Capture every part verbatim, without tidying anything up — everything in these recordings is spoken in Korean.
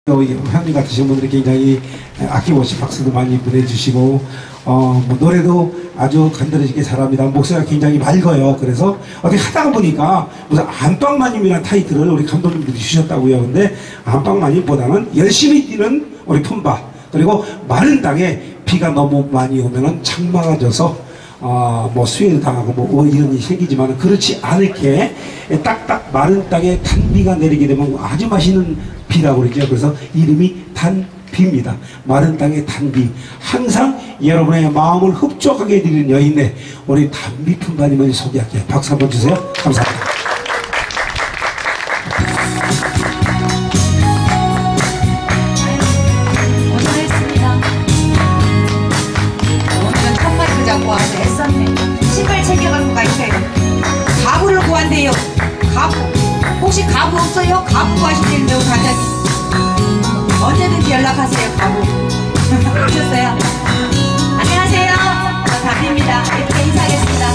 현님 같으신 분들이 굉장히 아낌없이 박수도 많이 보내주시고 어, 뭐 노래도 아주 간드러지게 잘합니다. 목소리가 굉장히 맑아요. 그래서 어떻게 하다가 보니까 무슨 안방마님이라는 타이틀을 우리 감독님들이 주셨다고요. 근데 안방마님보다는 열심히 뛰는 우리 품바, 그리고 마른 땅에 비가 너무 많이 오면은 장마가 져서 어, 뭐 수해를 당하고 뭐 이런 일이 생기지만 그렇지 않게 딱딱 마른 땅에 단비가 내리게 되면 아주 맛있는 비라고 그러죠. 그래서 이름이 단비입니다. 마른 땅의 단비. 항상 여러분의 마음을 흡족하게 해드리는 여인네 우리 단비 품바님을 소개할게요. 박수 한번 주세요. 감사합니다. 신발 챙겨갖고 가있어요. 가구를 구한대요. 가구. 혹시 가구 없어요? 가구 구하시는데 우리 관장님 언제든지 연락하세요. 가구. 오셨어요? 안녕하세요. 저 담비입니다. 이렇게 인사하겠습니다.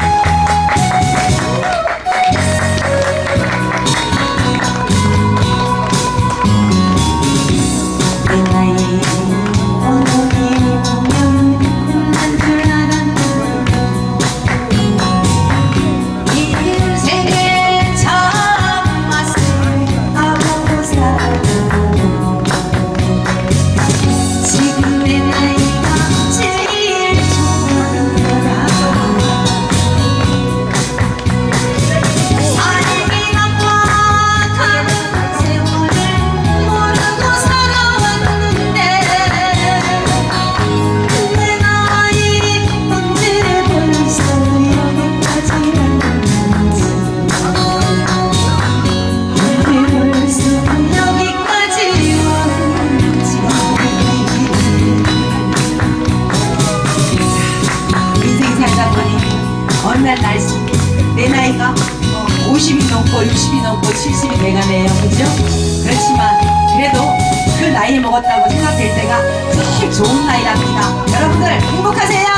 어느 날 날씨 내 나이가 오십이 넘고 육십이 넘고 칠십이 돼가네요. 그죠? 그렇지만 그래도 그 나이 먹었다고 생각될 때가 제일 좋은 나이랍니다. 여러분들 행복하세요.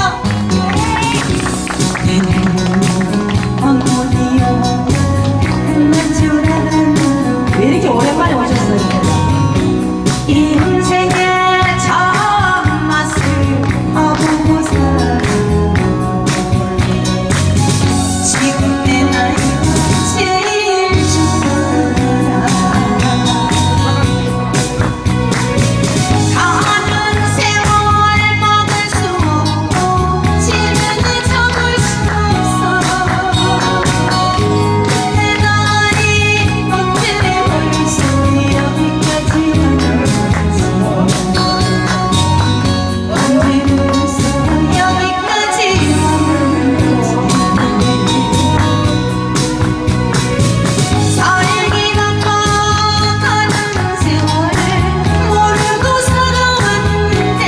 왜 이렇게 오랜만에 오셨어요? 인생의 참 맛을 아보고 살아. 지금 내 나이가 제일 좋아. 가는 세월 막을 수 없고 지금은 잡을 수 없어. 내 나이 언제 벌써 여기까지 왔는지, 언제 벌써 여기까지 왔는지. 살기가 가는 세월을 모르고 살아왔는데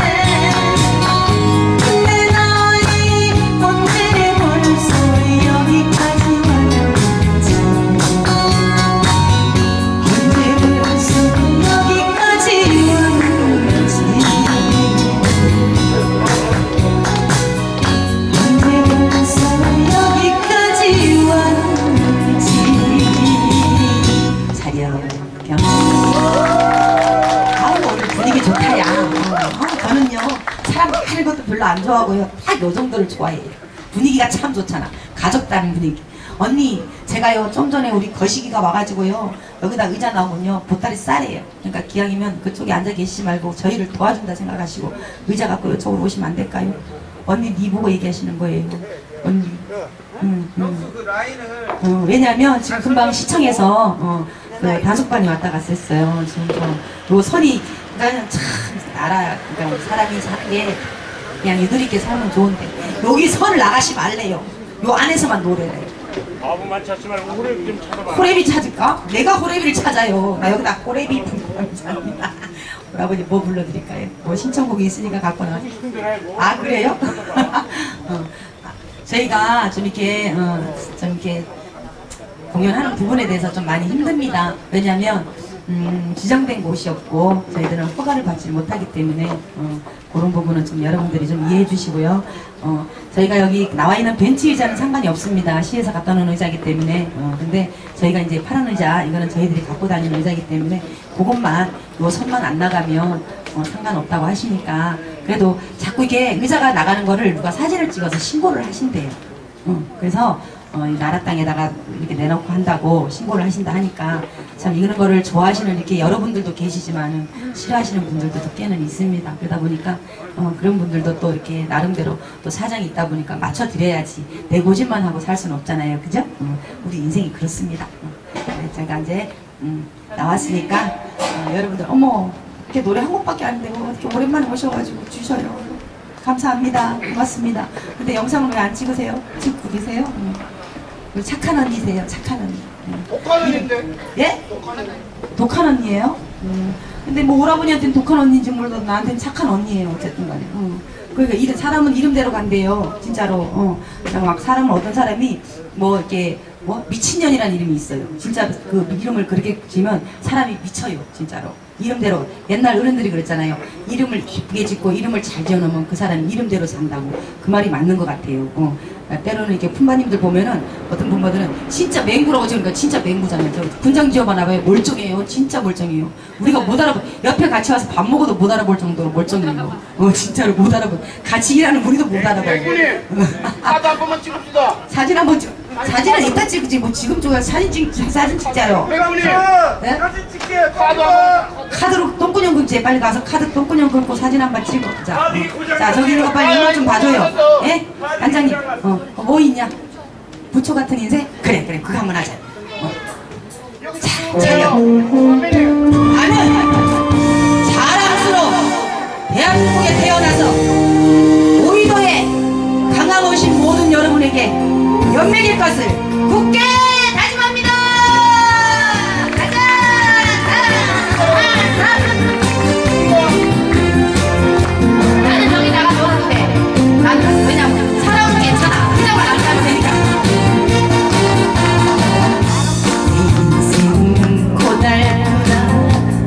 내 나이 언제 벌써 여기까지 왔는지, 언제 벌써 여기까지 왔는지, 언제 벌써 여기까지 왔는지. 자리야 경치. 아우 오늘 분위기 좋다야. 어, 저는요 사람 많은 것도 별로 안 좋아하고요 딱 요 정도를 좋아해요. 분위기가 참 좋잖아. 가족다는 분위기. 언니 제가요 좀 전에 우리 거시기가 와가지고요 여기다 의자 나오면요 보따리 싸래요. 그러니까 기왕이면 그쪽에 앉아 계시지 말고 저희를 도와준다 생각하시고 의자 갖고 이쪽으로 오시면 안 될까요? 언니 니 보고 얘기하시는 거예요. 언니. 음, 음. 어, 왜냐면 지금 금방 시청에서 어, 그 단속반이 왔다 갔었어요. 지금 저, 요 선이 그러니까 참 나라 그러니까 사람이 사는 게 그냥 유들있게 살면 좋은데 여기 선을 나가시 말래요. 요 안에서만 노래래요. 바보만 찾지 말고 호래비 좀 찾아봐. 호래비 찾을까? 내가 호래비를 찾아요. 나 여기다 호래비 감사합니다. 우리 아버지 뭐 불러드릴까요? 뭐 신청곡이 있으니까 갖고 나와. 아 그래요? 어. 저희가 좀 이렇게 어, 좀 이렇게 공연하는 부분에 대해서 좀 많이 힘듭니다. 왜냐하면 음, 지정된 곳이었고 저희들은 허가를 받지 못하기 때문에 어, 그런 부분은 좀 여러분들이 좀 이해해 주시고요. 어, 저희가 여기 나와 있는 벤치 의자는 상관이 없습니다. 시에서 갖다 놓은 의자이기 때문에. 어, 근데 저희가 이제 파란 의자, 이거는 저희들이 갖고 다니는 의자이기 때문에 그것만, 요 선만 안 나가면 어, 상관없다고 하시니까, 그래도 자꾸 이게 의자가 나가는 거를 누가 사진을 찍어서 신고를 하신대요. 어, 그래서 어, 이 나라 땅에다가 이렇게 내놓고 한다고 신고를 하신다 하니까, 참 이런 거를 좋아하시는 이렇게 여러분들도 계시지만은 싫어하시는 분들도 꽤는 있습니다. 그러다 보니까 어, 그런 분들도 또 이렇게 나름대로 또 사정이 있다 보니까 맞춰드려야지, 내 고집만 하고 살 수는 없잖아요. 그죠? 어, 우리 인생이 그렇습니다. 어, 제가 이제 음, 나왔으니까 어, 여러분들, 어머 이렇게 노래 한 곡밖에 안 되고 이렇게 오랜만에 오셔가지고 주셔요. 감사합니다. 고맙습니다. 근데 영상을 왜 안 찍으세요? 찍고 계세요? 음. 착한 언니세요. 착한 언니. 음. 독한 언니인데? 예? 독한 언니예요? 음. 근데 뭐 오라버니한테는 독한 언니인지 몰라도 나한테는 착한 언니예요. 어쨌든 간에. 음. 그러니까 이름, 사람은 이름대로 간대요. 진짜로. 어. 막 사람은 어떤 사람이 뭐 이렇게 뭐 미친년이라는 이름이 있어요. 진짜 그 이름을 그렇게 지면 사람이 미쳐요. 진짜로. 이름대로. 옛날 어른들이 그랬잖아요. 이름을 예쁘게 짓고 이름을 잘 지어놓으면 그 사람이 이름대로 산다고. 그 말이 맞는 것 같아요. 어. 때로는 이렇게 품바님들 보면은 어떤 품바들은 진짜 맹구라고 지으니까 진짜 맹구잖아요. 저 분장 지어봐나봐요. 멀쩡해요. 진짜 멀쩡해요. 우리가 못 알아보, 옆에 같이 와서 밥 먹어도 못 알아볼 정도로 멀쩡해요. 어, 진짜로 못 알아보. 같이 일하는 우리도 못 알아봐요. 맹구님, 사진 한 번만 찍읍시다. 사진 한번 찍, 사진은 이따 찍지. 뭐 지금 저가 사진 찍, 사진 찍자요. 맹구님, 네? 사진 찍게. 카드 한 번. 카드로 똥꾸녕 금지에 빨리 가서 카드 똥꾸녕 금고 사진 한 번 찍어. 자, 자 저기 있는 거 빨리 이거 좀 봐줘요. 예? 단장님, 어, 어, 뭐 있냐? 부초 같은 인생? 그래, 그래, 그거 한번 하자. 어. 자, 차려. 나는 자랑스러운 대한민국에 태어나서 오이도에 강남 오신 모든 여러분에게 연맥일 것을 굳게 다짐합니다. 가자! 나는 여기다가 넣어도 돼. 나는 왜냐면 사람은 괜찮아. 그냥만 안 가면 되니까. 인생 고달프다.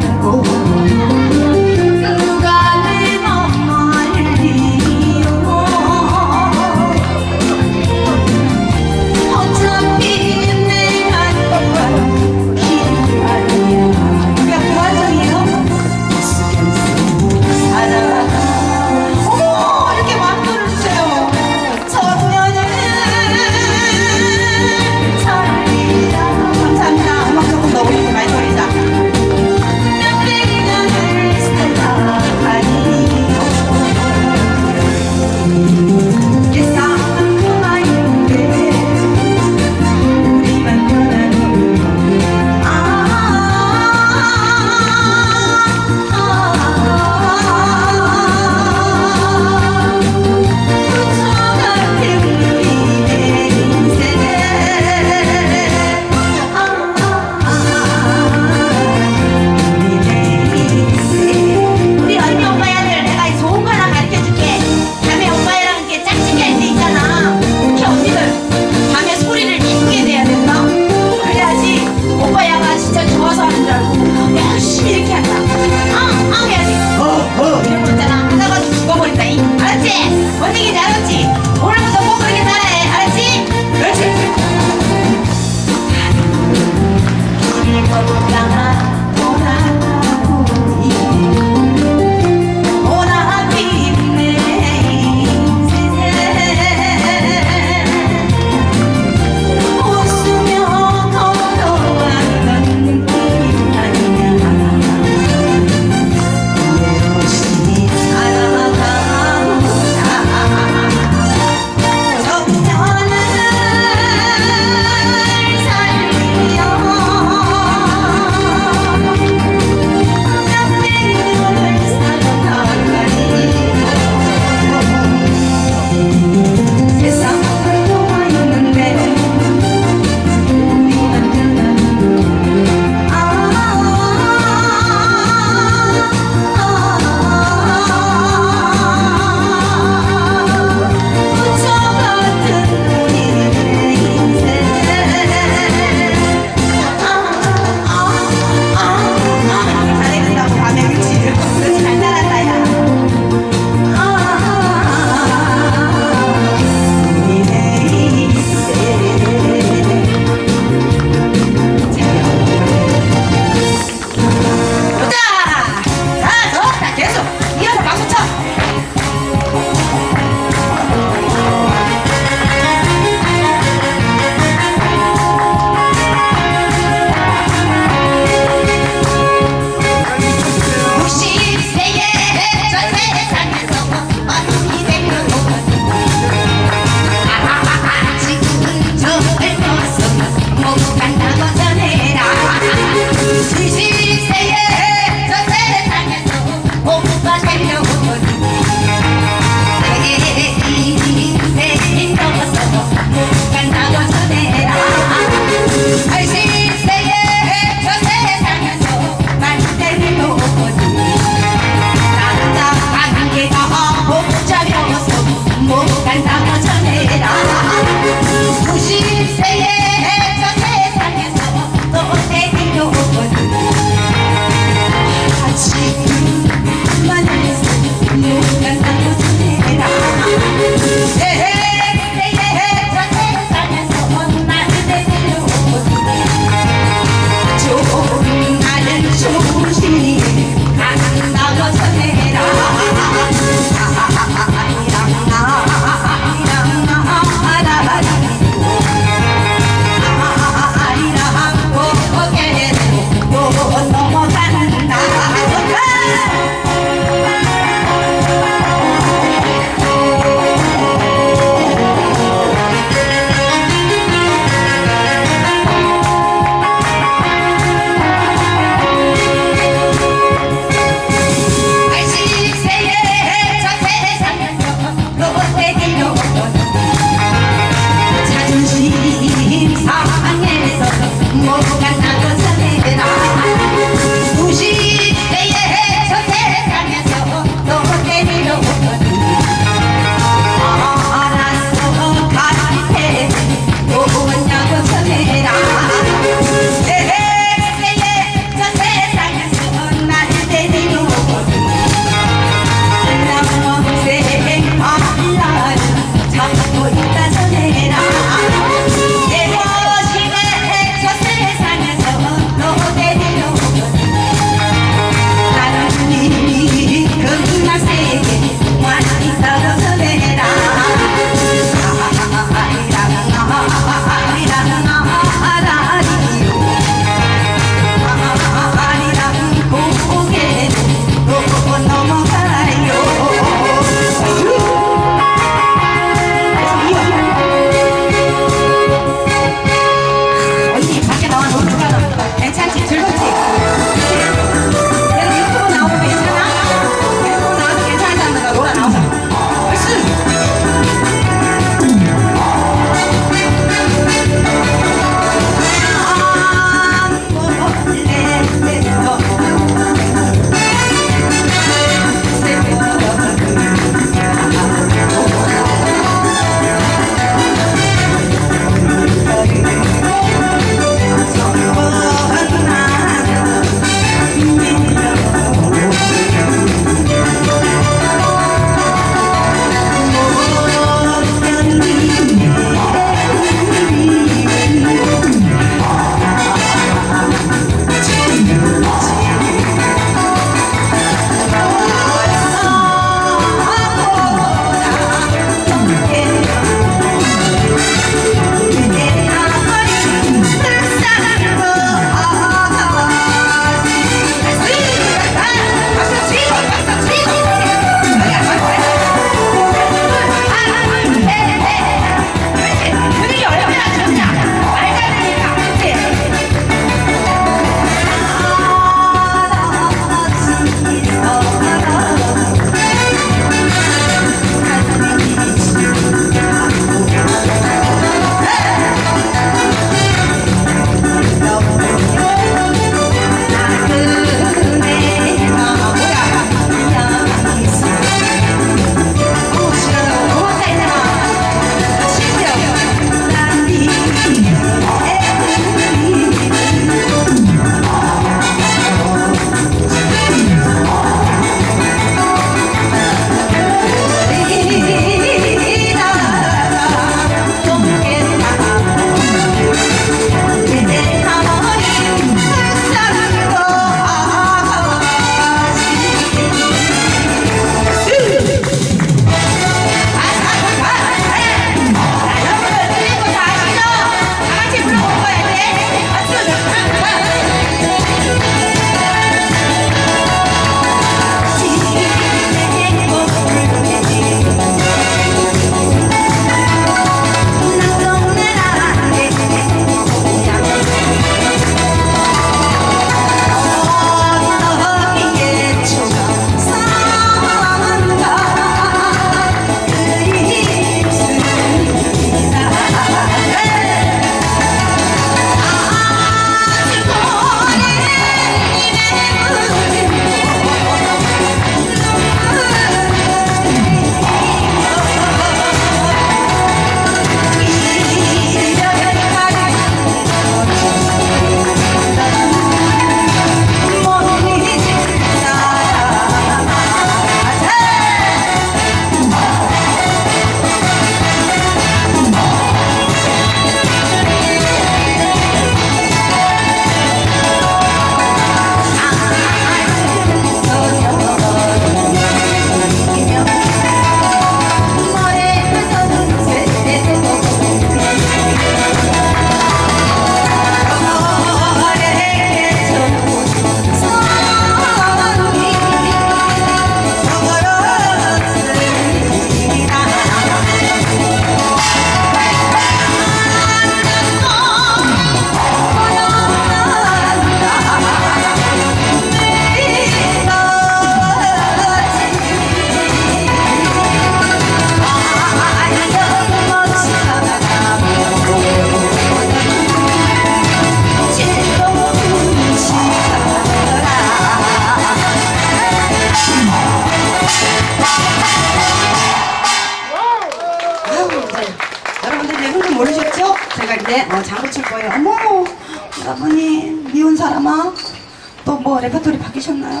뭐 레퍼토리 바뀌셨나요?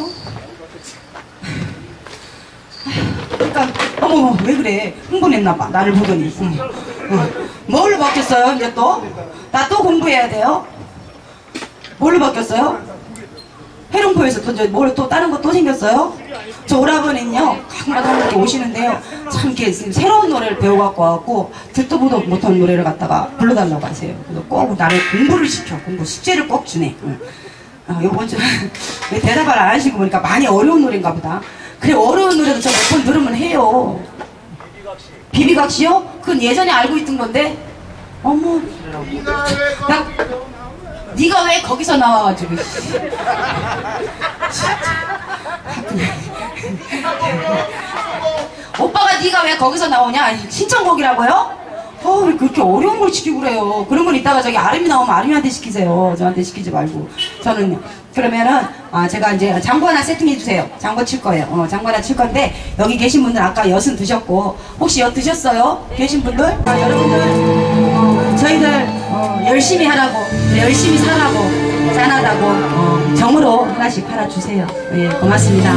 그러니까 어머 왜 그래? 흥분했나봐 나를 보더니. 응. 응. 뭘로 바뀌었어요 이제 또? 나 또 공부해야 돼요? 뭘로 바뀌었어요? 해롱포에서 또 뭘 또 다른 거 또 생겼어요? 저 오라버니는요 가끔가다 이렇게 오시는데요 참 이렇게 새로운 노래를 배워갖고 와갖고 듣도 보도 못한 노래를 갖다가 불러달라고 하세요. 그래서 꼭 나를 공부를 시켜. 공부 숙제를 꼭 주네. 응. 어, 요번 주에 왜 대답을 안 하시고 보니까 많이 어려운 노래인가 보다. 그래 어려운 노래도 저 몇 번 들으면 해요. 비비각시요? 그건 예전에 알고 있던 건데. 어머 나, 네가 왜 거기서 나와가지고 오빠가 네가 왜 거기서 나오냐? 신청곡이라고요? 어, 왜 그렇게 어려운 걸 시키고 그래요? 그런 건 이따가 저기 아름이 나오면 아름이한테 시키세요. 저한테 시키지 말고. 저는요. 그러면은 아, 제가 이제 장구 하나 세팅해 주세요. 장구 칠 거예요. 어, 장구 하나 칠 건데 여기 계신 분들 아까 엿은 드셨고 혹시 엿 드셨어요? 계신 분들? 아, 여러분들 어, 저희들 어, 열심히 하라고 열심히 살라고 짠하다고 어, 정으로 하나씩 팔아주세요. 예, 고맙습니다.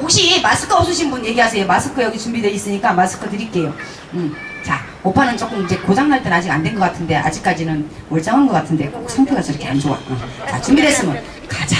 혹시 마스크 없으신 분 얘기하세요. 마스크 여기 준비되어 있으니까 마스크 드릴게요. 음. 자, 오빠는 조금 이제 고장날 땐 아직 안 된 것 같은데 아직까지는 멀쩡한 것 같은데 꼭 상태가 저렇게 안 좋아. 어. 자, 준비됐으면 가자.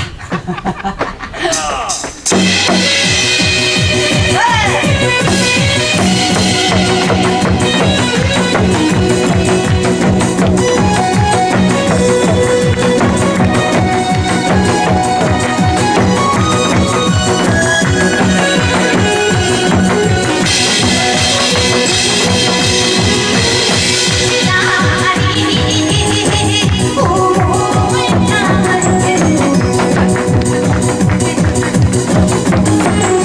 Oh,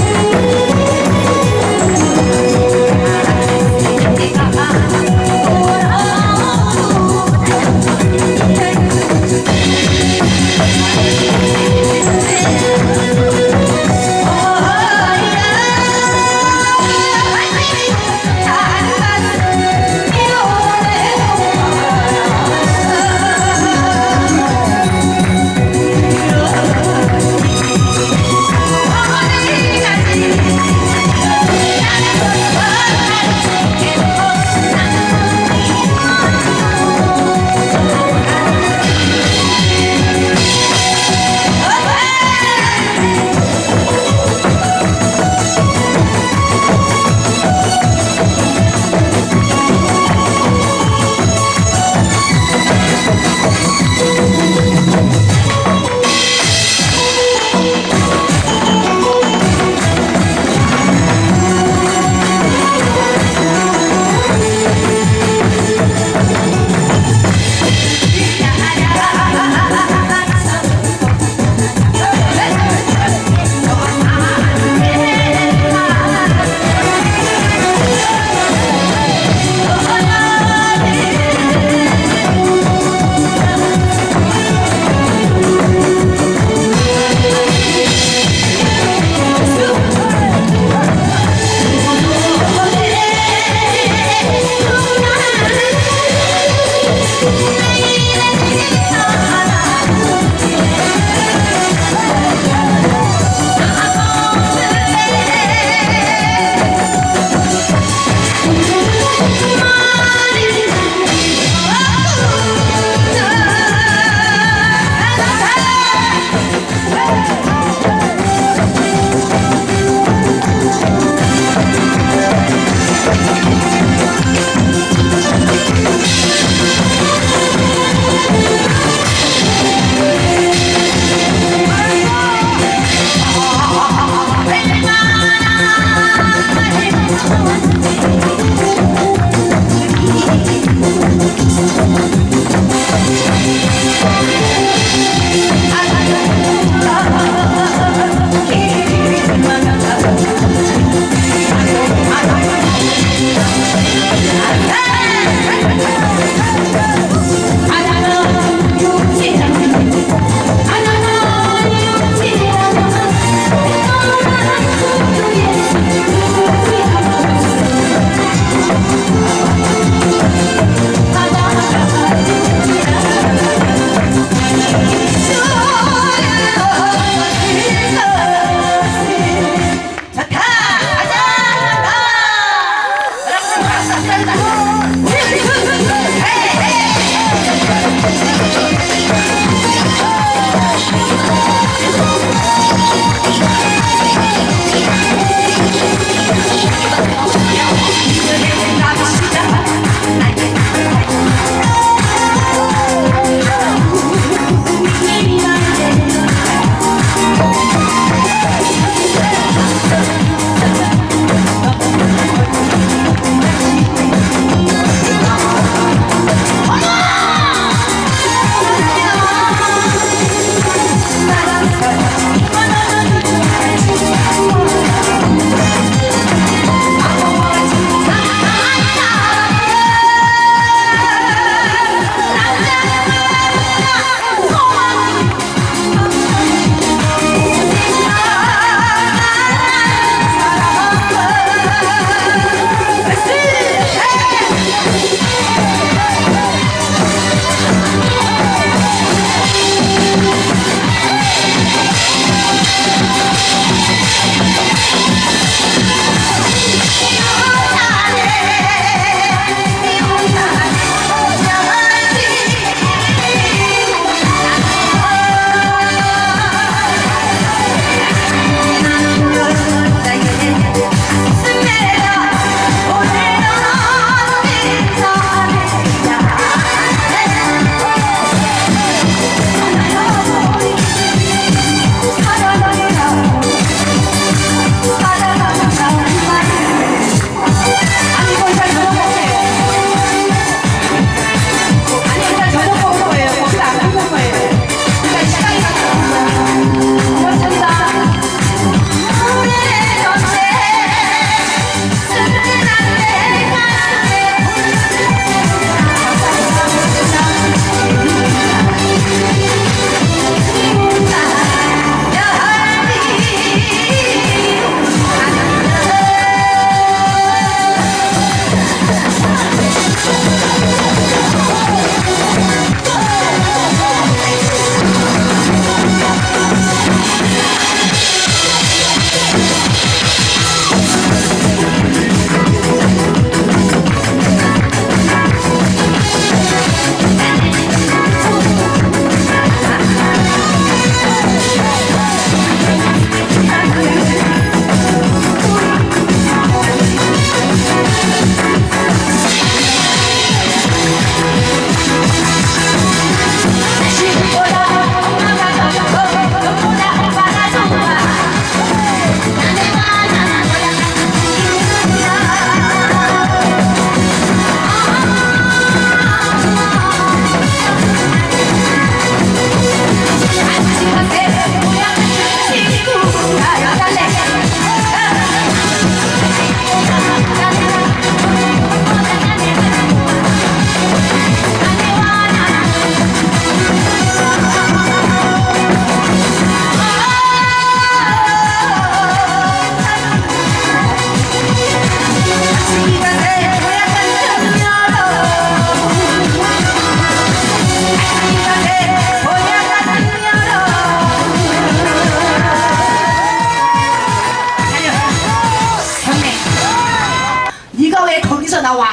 거기서 나와.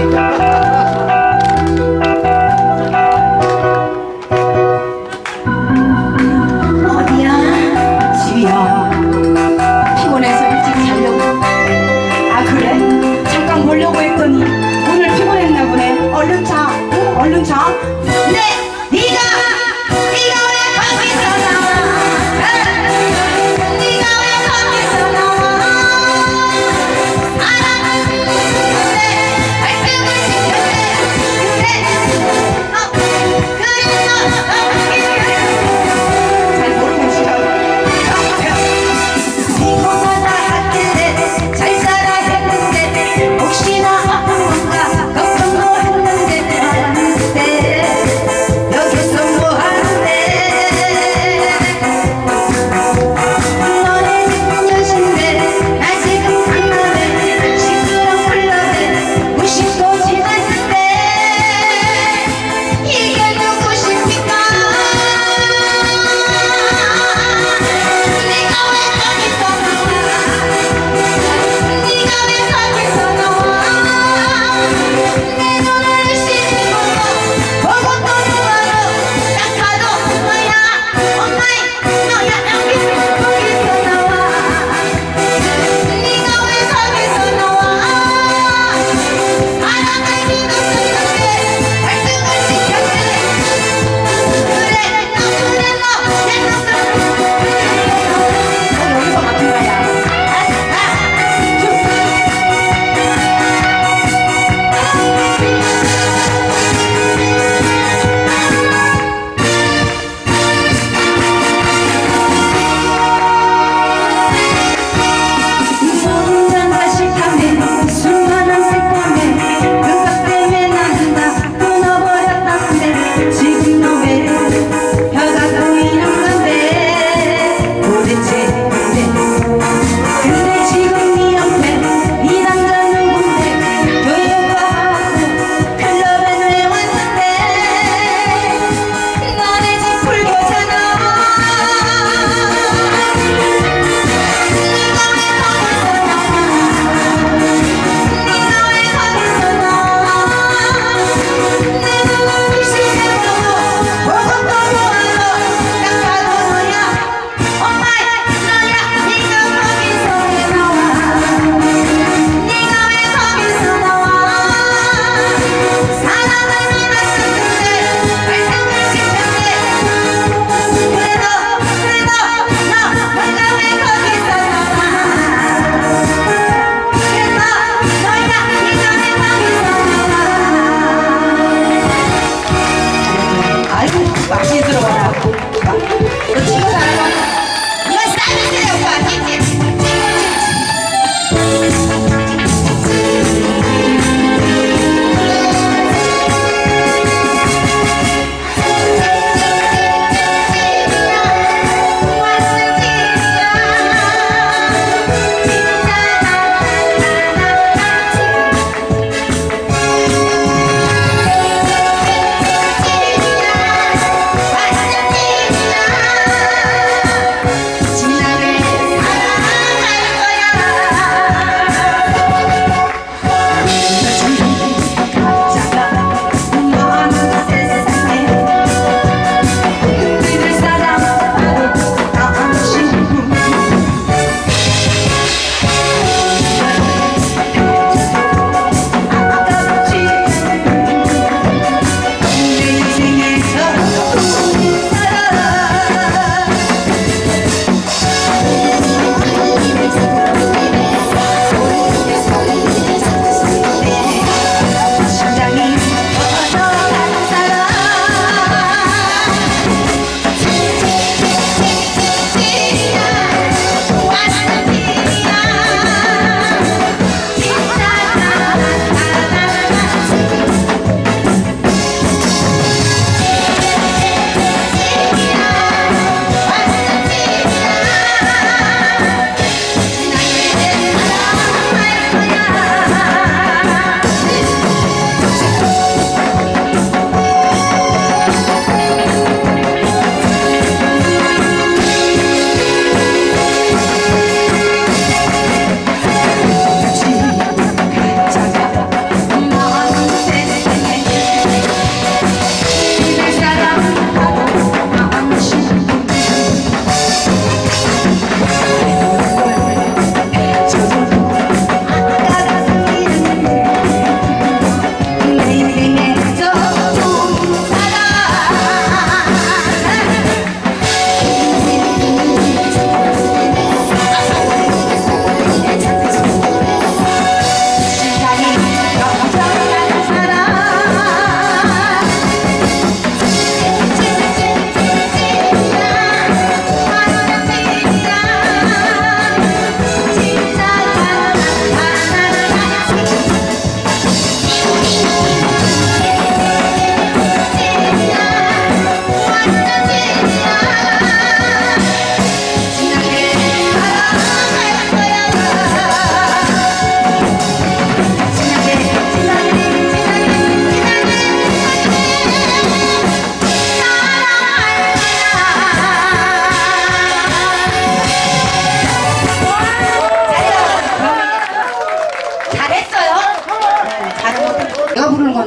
어디야? 집이야. 피곤해서 일찍 자려고. 아 그래? 잠깐 보려고 했더니 오늘 피곤했나 보네. 얼른 자. 응? 얼른 자. 네. 네가 네가 왜 거기서 나와? 네가 왜 거기서 나와? 알아봤는데 말씀을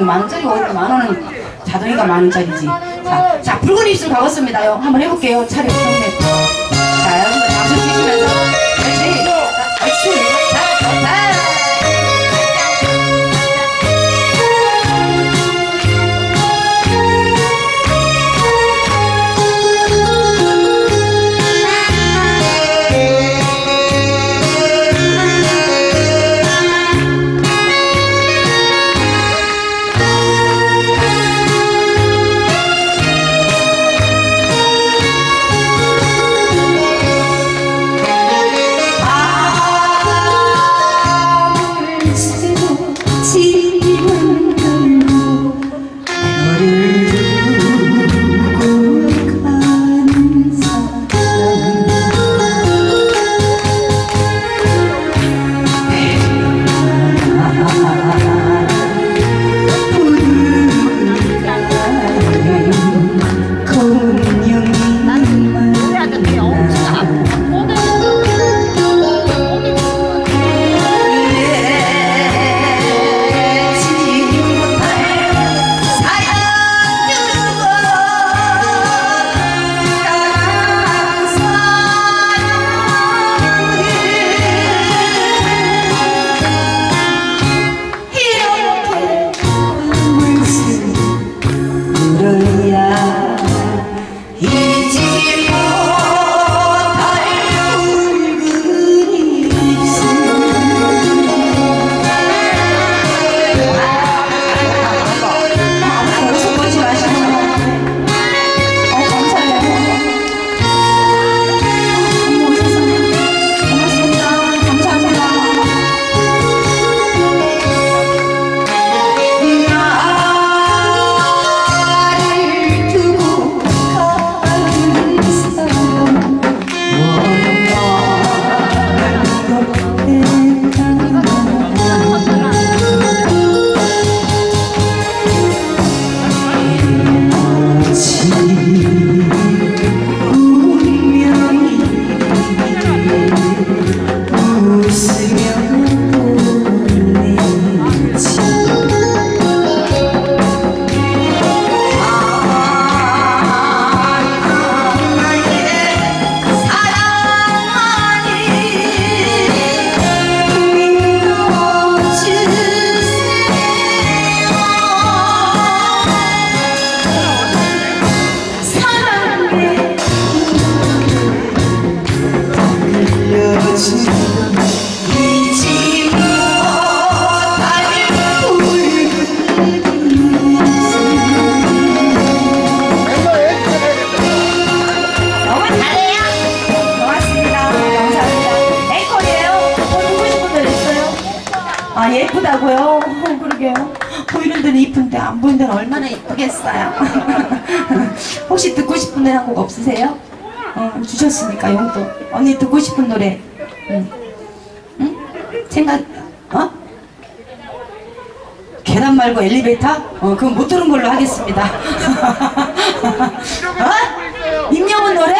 원, 만 원짜리 어디 만 원은 자동이가 만 원짜리지. 자, 자 붉은 입술 가봤습니다요. 한번 해볼게요. 차례 경례. 자, 여러분들 박수 치시면서 그렇지. 박수. 자, 좋다. 아 예쁘다고요? 어, 그러게요. 보이는 데는 이쁜데 안 보이는 데는 얼마나 이쁘겠어요. 혹시 듣고 싶은 노래 한 곡 없으세요? 어, 주셨으니까 용돈. 언니 듣고 싶은 노래. 응? 응? 생각 어? 계단 말고 엘리베이터? 어 그건 못 들은 걸로 하겠습니다. 어? 임영훈 노래?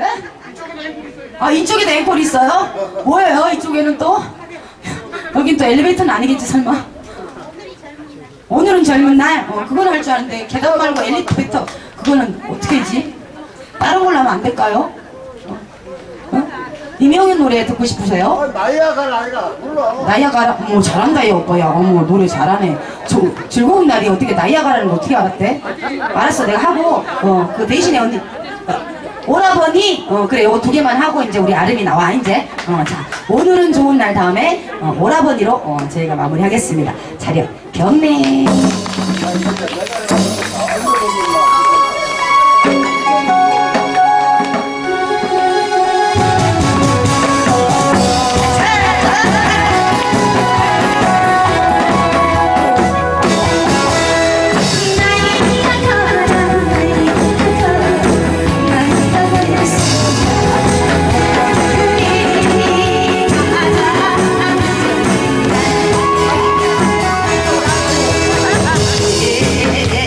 아 이쪽에도 앵콜 있어요? 뭐예요 이쪽에는 또? 여긴 또 엘리베이터는 아니겠지 설마? 오늘은 젊은 날? 어 그건 할 줄 아는데 계단 말고 엘리베이터 그거는 어떻게 하지? 다른 걸로 하면 안 될까요? 어? 어? 임영훈 노래 듣고 싶으세요? 나이아가라 아니라 몰라. 나이아가라? 어머 잘한다 이 오빠야. 어머 노래 잘하네. 저, 즐거운 날이 어떻게 나이아가라는 거 어떻게 알았대? 알았어 내가 하고 어 그 대신에 언니 어, 오라버니 어 그래 요거 두 개만 하고 이제 우리 아름이 나와 이제 어 자 오늘은 좋은 날 다음에 어, 오라버니로 어 저희가 마무리하겠습니다. 차렷 경례. Yeah.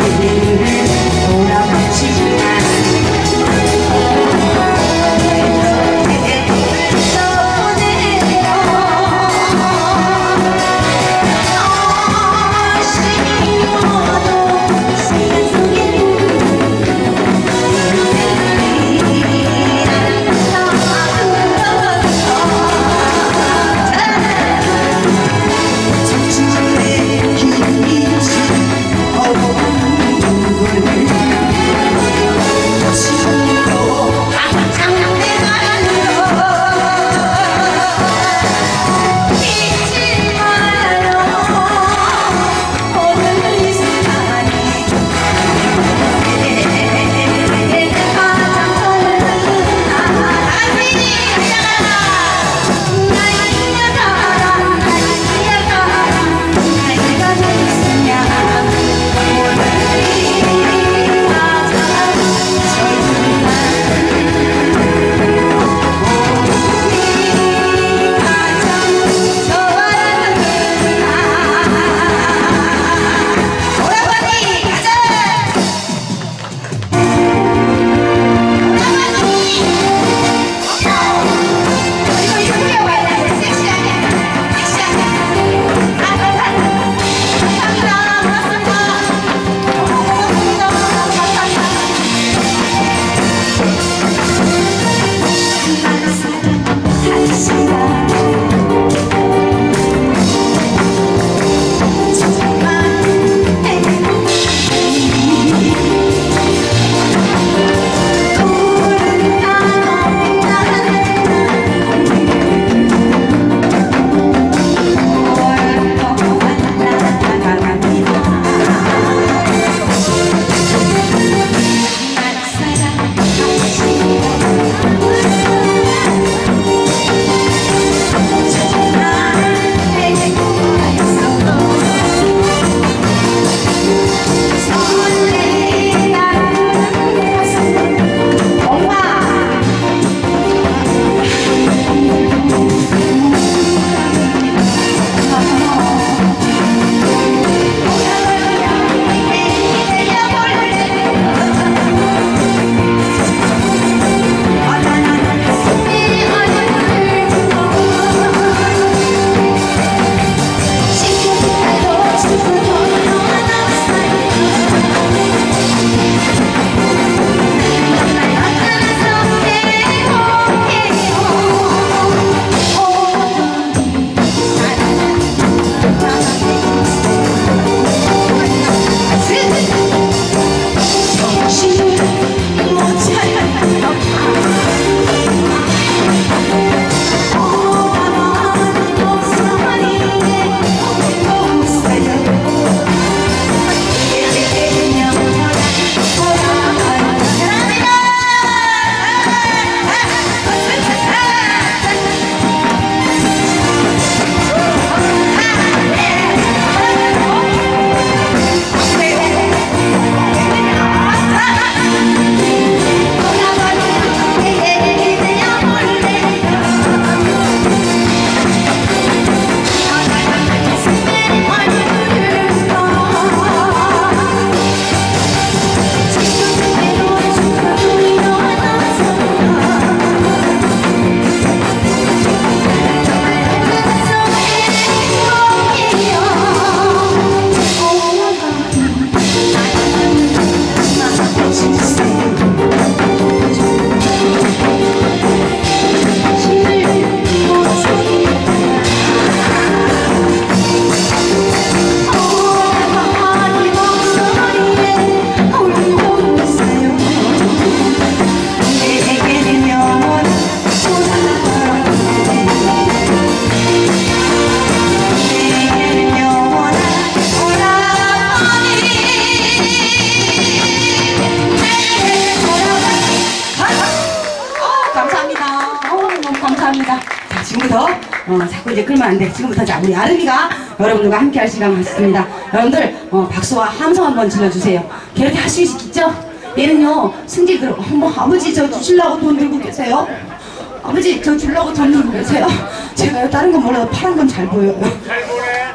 지금부터 어, 자꾸 이제 끌면 안 돼. 지금부터 자 우리 아름이가 여러분들과 함께 할 시간 갖습니다. 여러분들 어, 박수와 함성 한번 질러주세요. 걔 이렇게 할 수 있죠? 얘는요 승질 들어. 어머 아버지 저 주실라고 돈 들고 계세요? 아버지 저 주려고 돈 들고 계세요? 제가요 다른 건 몰라도 파란 건 잘 보여요. 잘 보내.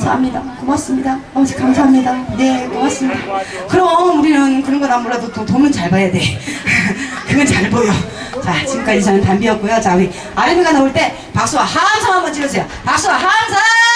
감사합니다. 고맙습니다. 아버지 감사합니다. 네, 고맙습니다. 그럼 우리는 그런 건 안 몰라도 돈- 돈은 잘 봐야 돼. 그건 잘 보여. 자, 지금까지 저는 담비였고요. 자, 우리 아름이가 나올 때 박수와 함성 한번 질러주세요. 박수와 함성!